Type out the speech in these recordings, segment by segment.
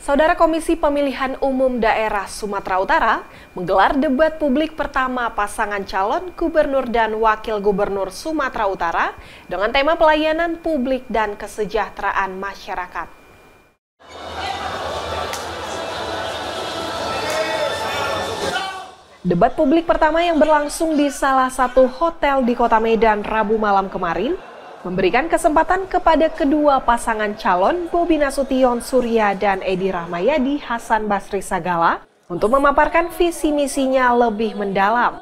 Saudara Komisi Pemilihan Umum Daerah Sumatera Utara menggelar debat publik pertama pasangan calon gubernur dan wakil gubernur Sumatera Utara dengan tema pelayanan publik dan kesejahteraan masyarakat. Debat publik pertama yang berlangsung di salah satu hotel di Kota Medan Rabu malam kemarin memberikan kesempatan kepada kedua pasangan calon Bobi Nasution Surya dan Edi Rahmayadi Hasan Basri Sagala untuk memaparkan visi misinya lebih mendalam.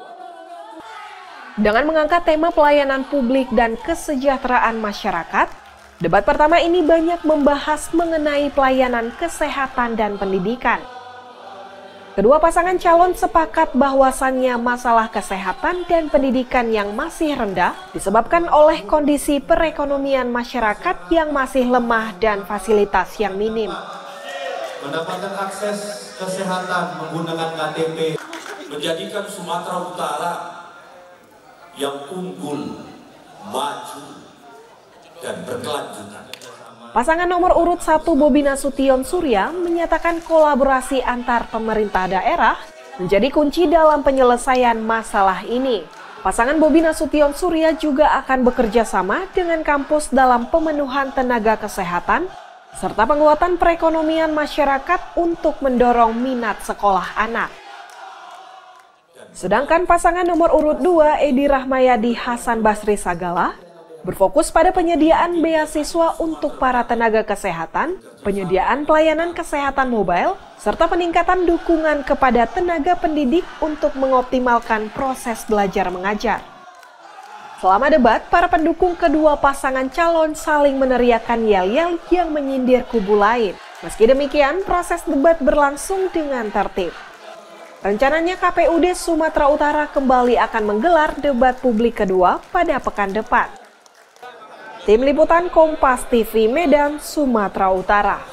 Dengan mengangkat tema pelayanan publik dan kesejahteraan masyarakat, debat pertama ini banyak membahas mengenai pelayanan kesehatan dan pendidikan. Kedua pasangan calon sepakat bahwasannya masalah kesehatan dan pendidikan yang masih rendah disebabkan oleh kondisi perekonomian masyarakat yang masih lemah dan fasilitas yang minim. Mendapatkan akses kesehatan menggunakan KTP menjadikan Sumatera Utara yang unggul, maju, dan berkelanjutan. Pasangan nomor urut 1 Bobi Nasution Surya menyatakan kolaborasi antar pemerintah daerah menjadi kunci dalam penyelesaian masalah ini. Pasangan Bobi Nasution Surya juga akan bekerja sama dengan kampus dalam pemenuhan tenaga kesehatan serta penguatan perekonomian masyarakat untuk mendorong minat sekolah anak. Sedangkan pasangan nomor urut 2 Edi Rahmayadi Hasan Basri Sagala berfokus pada penyediaan beasiswa untuk para tenaga kesehatan, penyediaan pelayanan kesehatan mobile, serta peningkatan dukungan kepada tenaga pendidik untuk mengoptimalkan proses belajar mengajar. Selama debat, para pendukung kedua pasangan calon saling meneriakkan yel-yel yang menyindir kubu lain. Meski demikian, proses debat berlangsung dengan tertib. Rencananya KPUD Sumatera Utara kembali akan menggelar debat publik kedua pada pekan depan. Tim Liputan Kompas TV Medan, Sumatera Utara.